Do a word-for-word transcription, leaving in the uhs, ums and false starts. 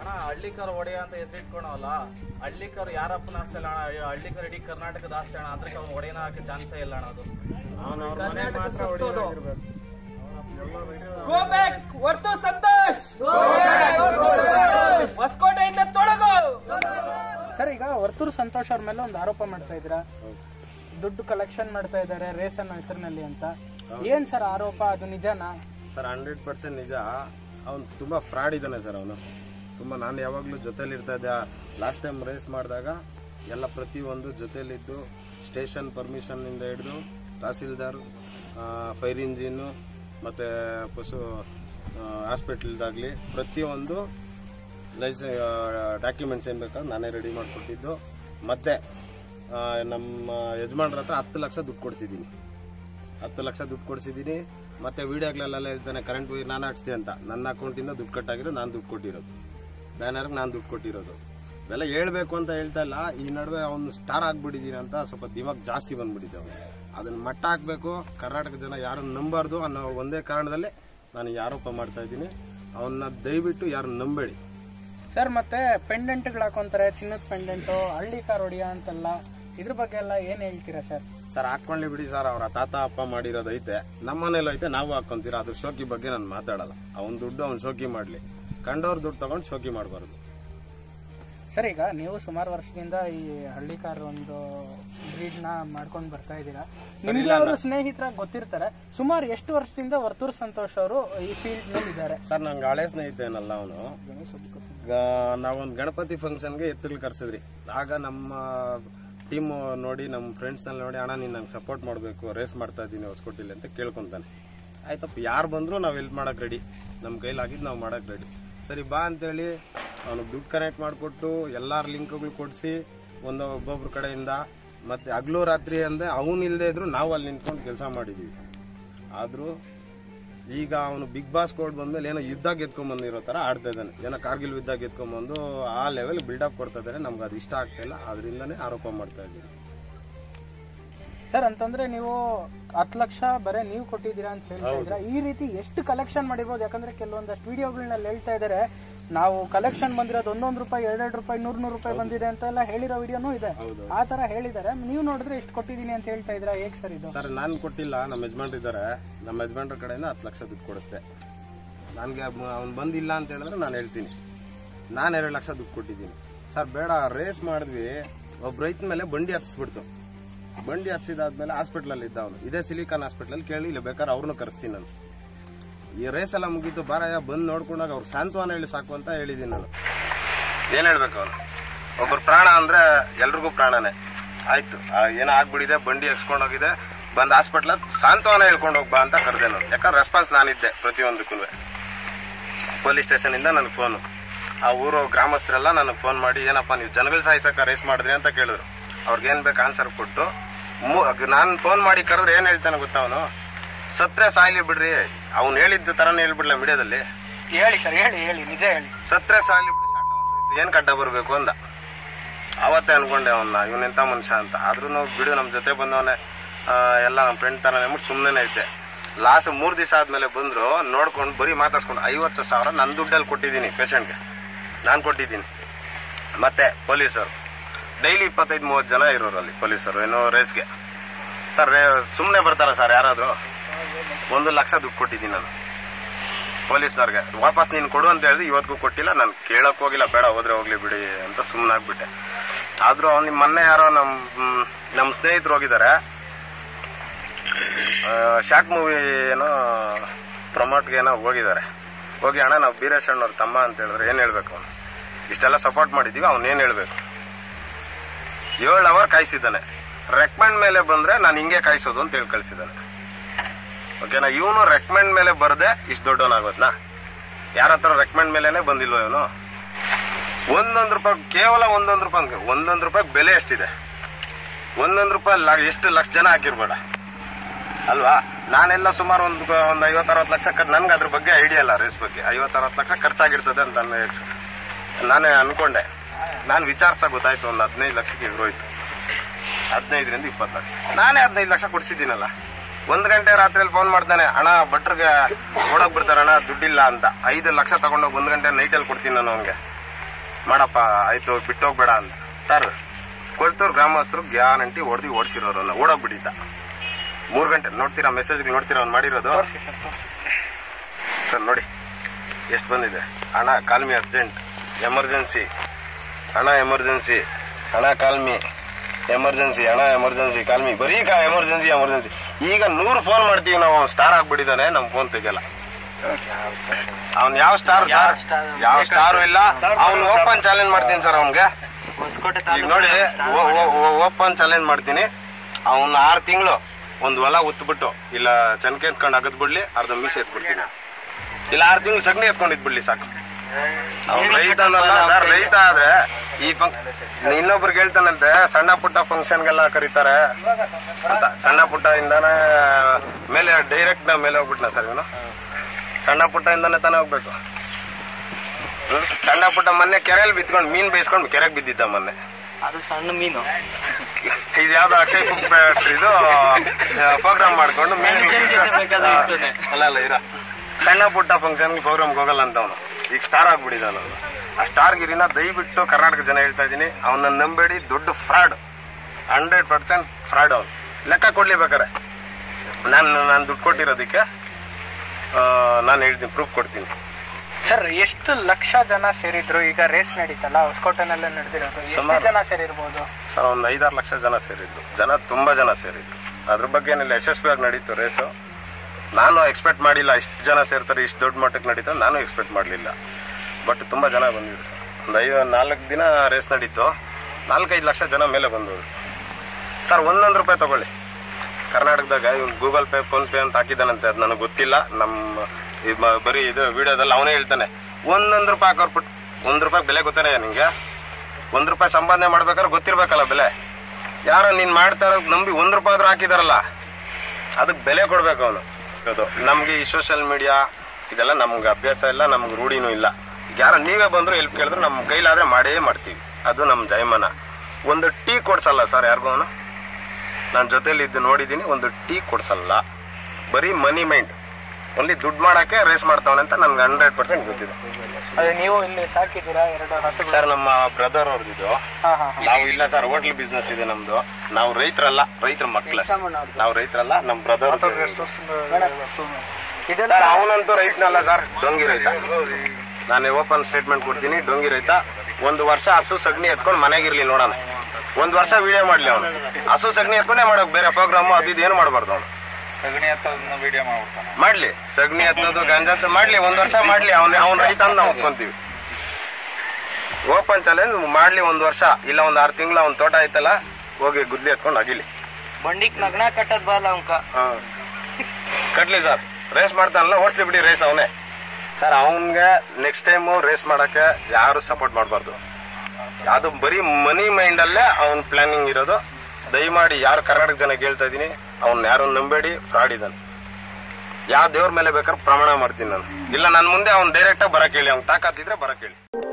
ಹಳ್ಳಿಕರ್ ಒಡೆಯ ಅಂತ ಹೆಸರಿಟ್ಕೊಳವಲ್ಲ, ಹಳ್ಳಿಕರ್ ಯಾರಪ್ಪನ ಆಸ್ತಿ ಅಲ್ಲ ಅಣ್ಣ, ಹಳ್ಳಿಕರ್ ಇಡೀ ಕರ್ನಾಟಕದ ಆಸ್ತಿ ಅಣ್ಣ, ಅದಕ್ಕೆ ಅವ್ನು ಒಡೆಯನ ಹಾಕಿ ಚಾನ್ಸೇ ಇಲ್ಲ ಅಣ್ಣ. ಅದು ಹೊಸಕೋಟೆಯಿಂದ ತೊಡಗು. ಸರ್, ಈಗ ವರ್ತೂರು ಸಂತೋಷ್ ಅವ್ರ ಮೇಲೆ ಒಂದು ಆರೋಪ ಮಾಡ್ತಾ ಇದ್ದೀರಾ, ದುಡ್ಡು ಕಲೆಕ್ಷನ್ ಮಾಡ್ತಾ ಇದ್ದಾರೆ ರೇಸ್ ಅನ್ನೋ ಹೆಸರಿನಲ್ಲಿ ಅಂತ. ಏನ್ ಸರ್ ಆರೋಪ, ಅದು ನಿಜನಾ? ಸರ್ ಹಂಡ್ರೆಡ್ ಪರ್ಸೆಂಟ್ ನಿಜ. ಅವನು ತುಂಬ ಫ್ರಾಡ್ ಇದ್ದಾನೆ ಸರ್. ಅವನು ತುಂಬ, ನಾನು ಯಾವಾಗಲೂ ಜೊತೇಲಿ ಇರ್ತಾ ಇದ್ದೆ. ಲಾಸ್ಟ್ ಟೈಮ್ ರೇಸ್ ಮಾಡಿದಾಗ ಎಲ್ಲ ಪ್ರತಿಯೊಂದು ಜೊತೇಲಿದ್ದು, ಸ್ಟೇಷನ್ ಪರ್ಮಿಷನ್ನಿಂದ ಹಿಡಿದು ತಹಸೀಲ್ದಾರು, ಫೈರ್ ಇಂಜಿನ್ನು ಮತ್ತು ಪಶು ಹಾಸ್ಪಿಟ್ಲ್ದಾಗಲಿ ಪ್ರತಿಯೊಂದು ಲೈಸೆನ್ಸ್ ಡಾಕ್ಯುಮೆಂಟ್ಸ್ ಏನು ಬೇಕಾದ್ರೆ ನಾನೇ ರೆಡಿ ಮಾಡಿಕೊಟ್ಟಿದ್ದು. ಮತ್ತು ನಮ್ಮ ಯಜಮಾನ್ರ ಹತ್ರ ಹತ್ತು ಲಕ್ಷ ದುಡ್ಡು ಕೊಡಿಸಿದ್ದೀನಿ ಹತ್ತು ಲಕ್ಷ ದುಡ್ಡು ಕೊಡಿಸಿದ್ದೀನಿ ಮತ್ತು ವೀಡಿಯೋಗಳೆಲ್ಲ ಹೇಳ್ತಾನೆ ಕರೆಂಟ್ ವೈರ್ ನಾನು ಹಾಕ್ಸ್ತೀನಿ ಅಂತ. ನನ್ನ ಅಕೌಂಟಿಂದ ದುಡ್ಡು ಕಟ್ಟಾಗಿರೋ ನಾನು ದುಡ್ಡು ಕೊಟ್ಟಿರೋದು, ಬ್ಯಾನರ್ಗೆ ನಾನು ದುಡ್ಡು ಕೊಟ್ಟಿರೋದು. ಇವೆಲ್ಲ ಹೇಳ್ಬೇಕು ಅಂತ ಹೇಳ್ತಾ ಇಲ್ಲ. ಈ ನಡುವೆ ಅವನು ಸ್ಟಾರ್ ಆಗಿಬಿಟ್ಟಿದ್ದೀನಿ ಅಂತ ಸ್ವಲ್ಪ ದಿಮಾಗ್ ಜಾಸ್ತಿ ಬಂದ್ಬಿಟ್ಟಿದ್ದೆ. ಅವನು ಅದನ್ನು ಮಟ್ಟ ಹಾಕಬೇಕು, ಕರ್ನಾಟಕ ಜನ ಯಾರನ್ನು ನಂಬಾರ್ದು ಅನ್ನೋ ಒಂದೇ ಕಾರಣದಲ್ಲೇ ನಾನು ಈ ಆರೋಪ ಮಾಡ್ತಾ ಇದ್ದೀನಿ. ಅವನ್ನ ದಯವಿಟ್ಟು ಯಾರು ನಂಬೇಡಿ ಸರ್. ಮತ್ತೆ ಪೆಂಡೆಂಟ್ಗಳು ಹಾಕೊಂತಾರೆ, ಚಿನ್ನದ ಪೆಂಡೆಂಟು, ಹಳ್ಳಿ ಕಾರ್ ಹೊಡಿಯ ಅಂತೆಲ್ಲ, ಇದ್ರ ಬಗ್ಗೆ ಎಲ್ಲ ಏನ್ ಹೇಳ್ತೀರಾ ಸರ್? ಸರ್ ಹಾಕೊಂಡ್ಲಿ ಬಿಡಿ ಸರ್, ಅವ್ರ ತಾತ ಅಪ್ಪ ಮಾಡಿರೋದೈತೆ, ನಮ್ಮ ಮನೇಲೂ ಐತೆ, ನಾವು ಹಾಕೊಂತೀರ. ಅದ್ರ ಶೋಕಿ ಬಗ್ಗೆ ನಾನು ಮಾತಾಡಲ್ಲ. ಅವ್ನ ದುಡ್ಡು ಅವ್ನು ಶೋಕಿ ಮಾಡ್ಲಿ, ಕಂಡವ್ರ ದುಡ್ಡು ತಗೊಂಡು ಶೋಕಿ ಮಾಡಬಾರ್ದು. ಸರ್, ಈಗ ನೀವು ಸುಮಾರು ವರ್ಷದಿಂದ ಈ ಹಳ್ಳಿ ಕಾರ್ ಒಂದು ಬ್ರೀಡ್ ನ ಮಾಡ್ಕೊಂಡು ಬರ್ತಾ ಇದ್ದೀರಾ. ನಿಮ್ಗೆ ಅವರು ಸ್ನೇಹಿತರಾಗಿ ಗೊತ್ತಿರ್ತಾರೆ. ಸುಮಾರು ಎಷ್ಟು ವರ್ಷದಿಂದ ವರ್ತೂರು ಸಂತೋಷ್ ಅವರು ಈ ಫೀಲ್ಡ್ ನಲ್ಲಿ ಇದ್ದಾರೆ? ಸರ್ ನಂಗೆ ಹಳೆ ಸ್ನೇಹಿತೇನಲ್ಲ ಅವನು. ನಾವೊಂದು ಗಣಪತಿ ಫಂಕ್ಷನ್ಗೆ ಎತ್ತುಗಳು ಕರ್ಸಿದ್ರಿ. ಆಗ ನಮ್ಮ ಟೀಮ್ ನೋಡಿ, ನಮ್ಮ ಫ್ರೆಂಡ್ಸ್ನಲ್ಲಿ ನೋಡಿ, ಅಣ್ಣ ನೀನು ನಂಗೆ ಸಪೋರ್ಟ್ ಮಾಡಬೇಕು, ರೇಸ್ ಮಾಡ್ತಾ ಇದ್ದೀನಿ ಹೊಸಕೋಟೆಲಿ ಅಂತ ಕೇಳ್ಕೊತಾನೆ. ಆಯ್ತಪ್ಪ, ಯಾರು ಬಂದರೂ ನಾವು ಹೆಲ್ಪ್ ಮಾಡೋಕೆ ರೆಡಿ, ನಮ್ಮ ಕೈಲಾಗಿದ್ದು ನಾವು ಮಾಡೋಕೆ ರೆಡಿ. ಸರಿ ಬಾ ಅಂತೇಳಿ ಅವನಿಗೆ ದುಡ್ಡು ಕನೆಕ್ಟ್ ಮಾಡಿಕೊಟ್ಟು ಎಲ್ಲರ ಲಿಂಕ್ಗಳು ಕೊಡಿಸಿ ಒಂದು ಒಬ್ಬೊಬ್ರ ಕಡೆಯಿಂದ, ಮತ್ತು ಹಗಲು ರಾತ್ರಿ ಅಂದರೆ ಅವನು ಇಲ್ಲದೆ ಇದ್ರು ನಾವು ಅಲ್ಲಿ ನಿಂತ್ಕೊಂಡು ಕೆಲಸ ಮಾಡಿದ್ದೀವಿ. ಆದರೂ ಈಗ ಅವನು ಬಿಗ್ ಬಾಸ್ ಕೋರ್ಟ್ ಬಂದಮೇಲೆ ಏನೋ ಯುದ್ಧ ಗೆದ್ಕೊಂಬಂದಿರೋ ಥರ ಆಡ್ತಾ ಇದ್ದಾನೆ. ಏನೋ ಕಾರ್ಗಿಲ್ ಯುದ್ಧ ಗೆದ್ಕೊಂಬಂದು ಆ ಲೆವೆಲ್ ಬಿಲ್ಡಪ್ ಕೊಡ್ತಾ ಇದ್ದಾನೆ. ನಮ್ಗೆ ಅದು ಇಷ್ಟ ಆಗ್ತಾ ಇಲ್ಲ, ಅದರಿಂದನೇ ಆರೋಪ ಮಾಡ್ತಾ ಇದ್ದೀವಿ ಸರ್. ಅಂತಂದ್ರೆ ನೀವು ಹತ್ತು ಲಕ್ಷ ಬರೇ ನೀವು ಕೊಟ್ಟಿದ್ದೀರಾ ಅಂತ ಹೇಳ್ತಾ ಇದ್ದೀರಾ. ಈ ರೀತಿ ಎಷ್ಟು ಕಲೆಕ್ಷನ್ ಮಾಡಿರ್ಬೋದು? ಯಾಕಂದ್ರೆ ಕೆಲವೊಂದಷ್ಟು ವಿಡಿಯೋಗಳನ್ನೆಲ್ಲ ಹೇಳ್ತಾ ಇದ್ದಾರೆ, ನಾವು ಕಲೆಕ್ಷನ್ ಬಂದಿರೋದು ಒಂದೊಂದು ರೂಪಾಯಿ, ಎರಡೆರಡು ರೂಪಾಯಿ, ನೂರ್ ನೂರು ರೂಪಾಯಿ ಬಂದಿದೆ ಅಂತ ಎಲ್ಲ ಹೇಳಿರೋ ವಿಡಿಯೋನೂ ಇದೆ. ಆ ತರ ಹೇಳಿದ್ದಾರೆ. ನೀವು ನೋಡಿದ್ರೆ ಎಷ್ಟು ಕೊಟ್ಟಿದ್ದೀನಿ ಅಂತ ಹೇಳ್ತಾ ಇದ್ದೀರಾ, ಹೇಗೆ ಸರ್ ಇದು? ಸರ್ ನಾನು ಕೊಟ್ಟಿಲ್ಲ, ನಮ್ಮ ಯಜಮಾನ್ರು ಇದ್ದಾರೆ. ನಮ್ಮ ಯಜಮಾನ್ರ ಕಡೆಯಿಂದ ಹತ್ತು ಲಕ್ಷ ದುಡ್ಡು ಕೊಡಿಸ್ದೆ. ನನಗೆ ಅವ್ನು ಬಂದಿಲ್ಲ ಅಂತ ಹೇಳಿದ್ರೆ ನಾನು ಹೇಳ್ತೀನಿ, ನಾನು ಎರಡು ಲಕ್ಷ ದುಡ್ಡು ಕೊಟ್ಟಿದ್ದೀನಿ. ಸರ್ ಬೇಡ, ರೇಸ್ ಮಾಡಿದ್ವಿ, ಒಬ್ಬ ರೈತನ ಮೇಲೆ ಬಂಡಿ ಹತ್ತಿಸ್ಬಿಡ್ತು. ಬಂಡಿ ಹಚ್ಚಿದಾದ್ಮೇಲೆ ಹಾಸ್ಪಿಟ್ಲಲ್ಲಿ ಇದ್ದ ಅವನು, ಇದೇ ಸಿಲಿಕಾನ್ ಹಾಸ್ಪಿಟ್ಲಲ್ಲಿ ಕೇಳಿ, ಇಲ್ಲ ಬೇಕಾದ್ರೆ ಅವ್ರನ್ನೂ ಕರೆಸ್ತೀನಿ ನಾನು. ಈ ರೇಸ್ ಎಲ್ಲ ಮುಗೀತು, ಬಾರಯ್ಯ ಬಂದು ನೋಡ್ಕೊಂಡಾಗ ಅವ್ರು ಸಾಂತ್ವನ ಹೇಳಿ ಸಾಕು ಅಂತ ಹೇಳಿದ್ದೀನಿ ನಾನು. ಏನು ಹೇಳ್ಬೇಕು, ಅವನು ಒಬ್ಬರು ಪ್ರಾಣ ಅಂದರೆ ಎಲ್ರಿಗೂ ಪ್ರಾಣನೇ. ಆಯ್ತು, ಏನೋ ಆಗ್ಬಿಟ್ಟಿದೆ, ಬಂಡಿ ಹಚ್ಕೊಂಡೋಗಿದೆ, ಬಂದು ಹಾಸ್ಪಿಟ್ಲ ಸಾಂತ್ವನ ಹೇಳ್ಕೊಂಡು ಹೋಗ್ಬಾ ಅಂತ ಕರೆದೆ ನಾನು. ಯಾಕಂದ್ರೆ ರೆಸ್ಪಾನ್ಸ್ ನಾನಿದ್ದೆ ಪ್ರತಿಯೊಂದಕ್ಕೂ. ಪೊಲೀಸ್ ಸ್ಟೇಷನಿಂದ ನನಗೆ ಫೋನು, ಆ ಊರು ಗ್ರಾಮಸ್ಥರೆಲ್ಲ ನನಗೆ ಫೋನ್ ಮಾಡಿ, ಏನಪ್ಪ ನೀವು ಜನಗಳು ಸಾಯಿಸಕ್ಕೆ ರೇಸ್ ಮಾಡಿದ್ರಿ ಅಂತ ಕೇಳಿದ್ರು. ಅವ್ರಿಗೇನು ಬೇಕು ಆನ್ಸರ್ ಕೊಟ್ಟು, ನಾನು ಫೋನ್ ಮಾಡಿ ಕರೆದ್ರೆ ಏನು ಹೇಳ್ತಾನೆ ಗೊತ್ತಾ, ಅವನು ಸತ್ರೆ ಸಾಯ್ಲಿ ಬಿಡ್ರಿ, ಅವ್ನು ಹೇಳಿದ್ದ ಥರನೇ ಹೇಳ್ಬಿಡ್ಲ ಮೀಡಿಯಾದಲ್ಲಿ. ಹೇಳಿ ಸರ್, ಹೇಳಿ ಹೇಳಿ ನಿಜ ಹೇಳಿ. ಸತ್ರೆ ಸಾಯ್ಲಿ ಬಿಡ್ರಿ, ಏನು ಕಡ್ಡ ಬರಬೇಕು ಅಂದ. ಅವತ್ತೇ ಅನ್ಕೊಂಡೆ ಅವನ್ನ, ಇವನೆಂಥ ಮನುಷ್ಯ ಅಂತ. ಆದ್ರೂ ಬಿಡು, ನಮ್ಮ ಜೊತೆ ಬಂದವನೇ, ಎಲ್ಲ ನಮ್ಮ ಫ್ರೆಂಡ್ ಥರ ಅಂದ್ಬಿಟ್ಟು ಸುಮ್ಮನೆ ಐತೆ. ಲಾಸ್ಟ್ ಮೂರು ದಿವಸ ಆದಮೇಲೆ ಬಂದರು, ನೋಡ್ಕೊಂಡು ಬರೀ ಮಾತಾಡ್ಸ್ಕೊಂಡು ಐವತ್ತು ಸಾವಿರ ನನ್ನ ದುಡ್ಡಲ್ಲಿ ಕೊಟ್ಟಿದ್ದೀನಿ ಪೇಷಂಟ್ಗೆ, ನಾನು ಕೊಟ್ಟಿದ್ದೀನಿ. ಮತ್ತೆ ಪೊಲೀಸರು ಡೈಲಿ ಇಪ್ಪತ್ತೈದು ಮೂವತ್ತು ಜನ ಇರೋರು ಅಲ್ಲಿ ಪೊಲೀಸರು, ಏನೋ ರೇಸ್ಗೆ. ಸರ್ ರೇ ಸುಮ್ಮನೆ ಬರ್ತಾರ ಸರ್ ಯಾರಾದರೂ? ಒಂದು ಲಕ್ಷ ದುಡ್ಡು ಕೊಟ್ಟಿದ್ದೀನಿ ನಾನು ಪೊಲೀಸ್ನವ್ರಿಗೆ. ವಾಪಸ್ ನೀನು ಕೊಡು ಅಂತ ಹೇಳಿದ್ರೆ ಇವತ್ತಿಗೂ ಕೊಟ್ಟಿಲ್ಲ. ನಾನು ಕೇಳೋಕೆ ಹೋಗಿಲ್ಲ, ಬೇಡ ಹೋದ್ರೆ ಹೋಗ್ಲಿ ಬಿಡಿ ಅಂತ ಸುಮ್ಮನೆ ಆಗ್ಬಿಟ್ಟೆ. ಆದರೂ ಅವ್ನು ಮೊನ್ನೆ ಯಾರೋ ನಮ್ಮ ನಮ್ಮ ಸ್ನೇಹಿತರು ಹೋಗಿದ್ದಾರೆ, ಶಾರ್ಟ್ ಮೂವಿ ಏನೋ ಪ್ರಮೋಟ್ಗೆ ಏನೋ ಹೋಗಿದ್ದಾರೆ. ಹೋಗಿ ಅಣ್ಣ ನಾವು ಬೀರೇಶ್ ಅಣ್ಣವ್ರ ತಮ್ಮ ಅಂತ ಹೇಳಿದ್ರೆ ಏನು ಹೇಳ್ಬೇಕು? ಅವನು ಇಷ್ಟೆಲ್ಲ ಸಪೋರ್ಟ್ ಮಾಡಿದ್ದೀವಿ, ಅವ್ನು ಏನು ಹೇಳಬೇಕು? ಏಳು ಅವರ್ ಕಾಯಿಸಿದ್ದಾನೆ. ರೆಕಮೆಂಡ್ ಮೇಲೆ ಬಂದರೆ ನಾನು ಹಿಂಗೆ ಕಾಯಿಸೋದು ಅಂತ ಹೇಳಿ ಕಳಿಸಿದ್ದಾನೆ. ಓಕೆನಾ? ಇವನು ರೆಕಮೆಂಡ್ ಮೇಲೆ ಬರದೆ ಇಷ್ಟು ದೊಡ್ಡವನಾಗೋದ್ನಾ? ಯಾರ ಹತ್ರ ರೆಕಮೆಂಡ್ ಮೇಲೇನೆ ಬಂದಿಲ್ವ ಇವನು? ಒಂದೊಂದು ರೂಪಾಯಿ, ಕೇವಲ ಒಂದೊಂದು ರೂಪಾಯಿ, ಒಂದೊಂದು ರೂಪಾಯಿ ಬೆಲೆ ಎಷ್ಟಿದೆ? ಒಂದೊಂದು ರೂಪಾಯಿ ಎಷ್ಟು ಲಕ್ಷ ಜನ ಹಾಕಿರ್ಬೇಡ ಅಲ್ವಾ? ನಾನೆಲ್ಲ ಸುಮಾರು ಒಂದು ಒಂದು ಐವತ್ತು ಅರವತ್ತು ಲಕ್ಷ ಖರ್ಚು, ನನಗೆ ಅದ್ರ ಬಗ್ಗೆ ಐಡಿಯಾ ಇಲ್ಲ, ರೇಸ್ ಬಗ್ಗೆ. ಐವತ್ತು ಅರವತ್ತು ಲಕ್ಷ ಖರ್ಚಾಗಿರ್ತದೆ ಅಂತ ನಾನು ನಾನೇ ಅನ್ಕೊಂಡೆ. ನಾನು ವಿಚಾರಿಸ ಗೊತ್ತಾಯ್ತು, ಒಂದು ಹದಿನೈದು ಲಕ್ಷಕ್ಕೆ ಎದುರೋಯ್ತು. ಹದಿನೈದರಿಂದ ಇಪ್ಪತ್ತು ಲಕ್ಷ ನಾನೇ ಹದಿನೈದು ಲಕ್ಷ ಕೊಡಿಸಿದ್ದೀನಲ್ಲ. ಒಂದು ಗಂಟೆ ರಾತ್ರಿಯಲ್ಲಿ ಫೋನ್ ಮಾಡ್ತಾನೆ, ಅಣ್ಣ ಭಟ್ರಿಗೆ ಓಡೋಗಿ ಬಿಡ್ತಾರಣ್ಣ ದುಡ್ಡಿಲ್ಲ ಅಂತ. ಐದು ಲಕ್ಷ ತಗೊಂಡೋಗಿ ಒಂದು ಗಂಟೆ ನೈಟಲ್ಲಿ ಕೊಡ್ತೀನಿ ನಾನು ಅವನಿಗೆ. ಮಾಡಪ್ಪ ಆಯ್ತು ಬಿಟ್ಟೋಗ್ಬೇಡ ಅಂತ. ಸರ್ ಕೊಳ್ತೂರು ಗ್ರಾಮಸ್ಥರು ಗ್ಯಾರಂಟಿ ಹೊಡೆದು ಓಡಿಸಿರೋರನ್ನ ಓಡೋಗ್ಬಿಟ್ಟಿದ್ದ. ಮೂರು ಗಂಟೆ ನೋಡ್ತೀರಾ ಮೆಸೇಜ್ಗಳು ನೋಡ್ತೀರಾ ಅವ್ನು ಮಾಡಿರೋದು ಸರ್. ನೋಡಿ ಎಷ್ಟು ಬಂದಿದೆ. ಹಣ ಕಾಲ್ಮಿ ಅರ್ಜೆಂಟ್ ಎಮರ್ಜೆನ್ಸಿ, ಹಣ ಎಮರ್ಜೆನ್ಸಿ, ಹಣ ಕಾಲ್ಮಿ ಎಮರ್ಜೆನ್ಸಿ, ಹಣ ಎಮರ್ಜೆನ್ಸಿ ಕಾಲ್ಮಿ, ಬರೀ ಕಾ ಎಮರ್ಜೆನ್ಸಿ ಎಮರ್ಜೆನ್ಸಿ. ಈಗ ನೂರು ಫೋನ್ ಮಾಡ್ತೀವಿ ನಾವು, ಸ್ಟಾರ್ ಆಗ್ಬಿಟ್ಟಿದ್ದಾನೆ, ನಮ್ ಫೋನ್ ತೆಗಿಯಲ್ಲ. ಅವ್ನ್ ಯಾವ ಸ್ಟಾರ್ ಯಾವ ಸ್ಟಾರು ಇಲ್ಲ. ಅವ್ನು ಓಪನ್ ಚಾಲೆಂಜ್ ಮಾಡ್ತೀನಿ ಸರ್ ಅವ್ನ್ಗೆ. ಈಗ ನೋಡಿ ಓಪನ್ ಚಾಲೆಂಜ್ ಮಾಡ್ತೀನಿ. ಅವ್ನ ಆರು ತಿಂಗಳು ಒಂದ್ ಹೊಲ ಉತ್ಬಿಟ್ಟು ಇಲ್ಲ ಚನ್ಕೆ ಎತ್ಕೊಂಡು ಅಗದ್ ಬಿಡ್ಲಿ, ಅರ್ಧ ಮೀಸೆ ಎತ್ಬಿಡ್ತೀನಿ. ಇಲ್ಲ ಆರು ತಿಂಗಳು ಸಗಣಿ ಎತ್ಕೊಂಡಿದ್ ಬಿಡ್ಲಿ ಸಾಕು. ಅವ್ನು ರೈತ ಅನ್ನಲ್ಲ ಸರ್. ರೈತ ಆದ್ರೆ ಈ ಇನ್ನೊಬ್ರಿಗೆ ಹೇಳ್ತಾನಂತೆ ಸಣ್ಣ ಪುಟ್ಟ ಫಂಕ್ಷನ್ಗೆಲ್ಲ ಕರೀತಾರೆ ಅಂತ. ಸಣ್ಣ ಪುಟ್ಟ ಇಂದಾನೆ ಮೇಲೆ ಡೈರೆಕ್ಟ್ ನಾ ಮೇಲೆ ಹೋಗ್ಬಿಟ್ನ ಸರ್ ಇವನು. ಸಣ್ಣ ಪುಟ್ಟ ಇಂದಾನೆ ತಾನೇ ಹೋಗ್ಬೇಕು. ಹ್ಮ್ ಸಣ್ಣ ಪುಟ್ಟ ಮೊನ್ನೆ ಕೆರೆಯಲ್ಲಿ ಬಿತ್ಕೊಂಡು ಮೀನ್ ಬೇಯಿಸ್ಕೊಂಡು ಕೆರೆಗೆ ಬಿದ್ದಿದ್ದ ಮೊನ್ನೆ. ಅದು ಸಣ್ಣ ಮೀನು. ಇದು ಯಾವ್ದು ಅಕ್ಷಯ್ ಕುಕ್ ಇದು ಪ್ರೋಗ್ರಾಮ್ ಮಾಡ್ಕೊಂಡು ಮೀನ್ ಅಲ್ಲ ಅಲ್ಲ ಇರ ಸಣ್ಣ ಪುಟ್ಟ ಫಂಕ್ಷನ್ ಪ್ರೋಗ್ರಾಮ್ಗೆ ಹೋಗಲ್ಲ ಅಂತ ಅವನು. ಈಗ ಸ್ಟಾರ್ ಆಗ್ಬಿಟ್ಟಿದ್ದಾನ ಅವನು. ಆ ಸ್ಟಾರ್ ಗಿರಿನ ದಯವಿಟ್ಟು ಕರ್ನಾಟಕ ಜನ ಹೇಳ್ತಾ ಇದ್ದೀನಿ, ಅವನ್ನ ನಂಬೇಡಿ. ದೊಡ್ಡ ಫ್ರಾಡ್, ಹಂಡ್ರೆಡ್ ಪರ್ಸೆಂಟ್ ಫ್ರಾಡ್. ಅವನು ಲೆಕ್ಕ ಕೊಡ್ಲೇಬೇಕಾರೆ ನಾನು ನಾನು ದುಡ್ಡು ಕೊಟ್ಟಿರೋದಕ್ಕೆ ನಾನು ಹೇಳ್ತೀನಿ, ಪ್ರೂಫ್ ಕೊಡ್ತೀನಿ. ಸರ್ ಎಷ್ಟು ಲಕ್ಷ ಜನ ಸೇರಿದ್ರು? ಈಗ ರೇಸ್ ನಡೀತಲ್ಲ ಹೊಸಕೋಟೆನಲ್ಲೇ ನಡೆದಿರೋದು, ಎಷ್ಟು ಜನ ಸೇರಿರ್ಬೋದು ಸರ್? ಒಂದು ಐದಾರು ಲಕ್ಷ ಜನ ಸೇರಿದ್ರು. ಜನ ತುಂಬಾ ಜನ ಸೇರಿದ್ರು. ಅದ್ರ ಬಗ್ಗೆ ಏನಿಲ್ಲ, ಯಶಸ್ವಿಯಾಗಿ ನಡೀತು ರೇಸು. ನಾನು ಎಕ್ಸ್ಪೆಕ್ಟ್ ಮಾಡಿಲ್ಲ ಇಷ್ಟು ಜನ ಸೇರ್ತಾರೆ, ಇಷ್ಟು ದೊಡ್ಡ ಮಟ್ಟಕ್ಕೆ ನಡೀತಾರೆ ನಾನು ಎಕ್ಸ್ಪೆಕ್ಟ್ ಮಾಡಲಿಲ್ಲ. ಬಟ್ ತುಂಬ ಜನ ಬಂದಿದ್ರು ಸರ್. ಒಂದು ಐದು ನಾಲ್ಕು ದಿನ ರೇಸ್ ನಡೀತು. ನಾಲ್ಕೈದು ಲಕ್ಷ ಜನ ಮೇಲೆ ಬಂದವರು ಸರ್. ಒಂದೊಂದು ರೂಪಾಯಿ ತಗೊಳ್ಳಿ. ಕರ್ನಾಟಕದಾಗ ಇವ್ನು ಗೂಗಲ್ ಪೇ ಫೋನ್ ಪೇ ಅಂತ ಹಾಕಿದ್ದಾನಂತೆ, ಅದು ನನಗೆ ಗೊತ್ತಿಲ್ಲ. ನಮ್ಮ ಬರೀ ಇದು ವಿಡಿಯೋದಲ್ಲಿ ಅವನೇ ಹೇಳ್ತಾನೆ ಒಂದೊಂದು ರೂಪಾಯಿ ಹಾಕೋರ್ಬಿಟ್ಟು. ಒಂದು ರೂಪಾಯಿ ಬೆಲೆ ಗೊತ್ತಾನೆ ನಿಂಗೆ? ಒಂದು ರೂಪಾಯಿ ಸಂಪಾದನೆ ಮಾಡ್ಬೇಕಾದ್ರೆ ಗೊತ್ತಿರ್ಬೇಕಲ್ಲ ಬೆಲೆ. ಯಾರೋ ನೀನು ಮಾಡ್ತಾ ಇರೋದು ನಂಬಿ ಒಂದು ರೂಪಾಯಿ ಆದ್ರೂ ಹಾಕಿದಾರಲ್ಲ, ಅದಕ್ಕೆ ಬೆಲೆ ಕೊಡ್ಬೇಕು ಅವನು. ಅದು ನಮ್ಗೆ ಈ ಸೋಷಿಯಲ್ ಮೀಡಿಯಾ ಇದೆಲ್ಲ ನಮ್ಗೆ ಅಭ್ಯಾಸ ಇಲ್ಲ, ನಮ್ಗೆ ರೂಢಿನೂ ಇಲ್ಲ. ಯಾರೋ ನೀವೇ ಬಂದ್ರು ಹೆಲ್ಪ್ ಕೇಳಿದ್ರು ನಮ್ಮ ಕೈಲಾದ್ರೆ ಮಾಡೇ ಮಾಡ್ತೀವಿ. ಅದು ನಮ್ಮ ಜಯಮಾನ. ಒಂದು ಟೀ ಕೊಡ್ಸಲ್ಲ ಸರ್ ಯಾರಿಗೂ ಅವನು. ನಾನು ಜೊತೆಲಿ ಇದ್ದು ನೋಡಿದ್ದೀನಿ, ಒಂದು ಟೀ ಕೊಡ್ಸಲ್ಲ. ಬರೀ ಮನಿ ಮೈಂಡ್, ಓನ್ಲಿ ದುಡ್ಡು ಮಾಡಕ್ಕೆ ರೇಸ್ ಮಾಡ್ತಾವನೆ ಅಂತ ನನ್ಗೆ ಹಂಡ್ರೆಡ್ ಪರ್ಸೆಂಟ್ ಗೊತ್ತಿದೆ. ಅದೇ ನೀವು ಇಲ್ಲಿ ಸಾಕಿದ್ದೀರಾ ಎರಡು ಹಸು? ಸರ್ ನಮ್ಮ ಬ್ರದರ್ ಅವ್ರದ್ದು. ನಾವು ಇಲ್ಲ ಸರ್, ಹೋಟ್ಲ್ ಬಿಸ್ನೆಸ್ ಇದೆ ನಮ್ದು. ನಾವು ರೈತರಲ್ಲ, ರೈತರ ಮಕ್ಕಳ. ನಾವು ರೈತರಲ್ಲ, ನಮ್ಮ ಬ್ರದರ್. ಅವನಂತೂ ರೈತನಲ್ಲ ಸರ್, ಡೊಂಗಿ ರೈತ. ನಾನು ಓಪನ್ ಸ್ಟೇಟ್ಮೆಂಟ್ ಕೊಡ್ತೀನಿ, ಡೊಂಗಿ ರೈತ. ಒಂದು ವರ್ಷ ಹಸು ಸಗಣಿ ಎತ್ಕೊಂಡು ಮನೆಗಿರ್ಲಿ ನೋಡೋಣ. ಒಂದ್ ವರ್ಷ ವಿಡಿಯೋ ಮಾಡ್ಲಿ ಅವನು. ಹಸು ಸಗಣಿ ಎತ್ಕೊಂಡೇ ಮಾಡೋಕೆ, ಬೇರೆ ಪ್ರೋಗ್ರಾಮು ಅದು ಇದು ಏನು ಮಾಡಬಾರ್ದು ಅವನು. ಸಗಣಿ ಹತ್ತೋದನ್ನ ವಿಡಿಯೋ ಮಾಡ್ಬಿಡ್ತಾನೆ. ಮಾಡ್ಲಿ, ಸಗಣಿ ಹತ್ತೋದು ಗಂಜಾಸ ಮಾಡ್ಲಿ, ಒಂದ್ ವರ್ಷ ಮಾಡ್ಲಿ. ಅವ್ನ ಅವ್ನ ರೈತ ಅಂತ ನಾವು ಒಪ್ಕೊಂತೀವಿ. ಓಪನ್ ಚಾಲೆಂಜ್ ಮಾಡ್ಲಿ ಒಂದ್ ವರ್ಷ, ಇಲ್ಲ ಒಂದ್ ಆರು ತಿಂಗಳು ಅವ್ನ ತೋಟ ಐತಲ್ಲ, ಹೋಗಿ ಗುದ್ಲಿ ಎತ್ಕೊಂಡು ಅಗಿಲಿ. ಬಂಡಿಕ್ ನಗ್ನ ಕಟ್ಟದ್ ಬಾಲ ಅವನ್ಕ ಕಟ್ಲಿ ಸರ್. ರೇಸ್ ಮಾಡ್ತಾನಲ್ಲ, ಓಡಿಸ್ಲಿ ಬಿಡಿ ರೇಸ್ ಅವನೇ ಸರ್. ಅವನ್ಗೆ ನೆಕ್ಸ್ಟ್ ಟೈಮು ರೇಸ್ ಮಾಡಕ್ಕೆ ಯಾರು ಸಪೋರ್ಟ್ ಮಾಡಬಾರ್ದು. ಅದು ಬರೀ ಮನಿ ಮೈಂಡ್ ಅಲ್ಲೇ ಅವನ್ ಪ್ಲಾನಿಂಗ್ ಇರೋದು. ದಯಮಾಡಿ ಯಾರು ಕರ್ನಾಟಕ ಜನ ಹೇಳ್ತಾ ಇದೀನಿ, ಅವ್ನ ಯಾರು ನಂಬೇಡಿ, ಫ್ರಾಡ್ ಇದ್ದಾನೆ. ಯಾವ ದೇವ್ರ ಮೇಲೆ ಬೇಕಾದ್ರೆ ಪ್ರಮಾಣ ಮಾಡ್ತೀನಿ ನಾನು. ಇಲ್ಲ ನನ್ನ ಮುಂದೆ ಅವ್ನು ಡೈರೆಕ್ಟ್ ಆಗಿ ಬರಕ್ ಹೇಳಿ, ಅವ್ನು ತಾಕತ್ತಿದ್ರೆ ಬರಕ್ ಹೇಳಿ.